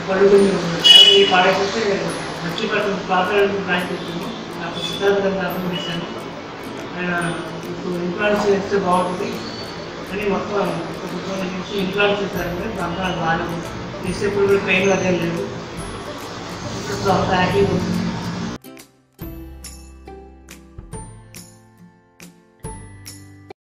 పడుకుని ఈ పాడైపోతే మంచి పడుతుంది ప్రాపర్ ప్లాన్ చేస్తుంది నాకు సిద్ధార్థంగా అర్థం చేశాను ఆయన ఇప్పుడు ఇంప్లాంట్స్ చేస్తే బాగుంటుంది అని మొత్తం నుంచి ఇంప్లాంట్స్ చేశారంటే దాంట్లో బాగా చేసేప్పుడు ట్రైన్ అదే లేదు అంతా హ్యాపీగా ఉంటుంది.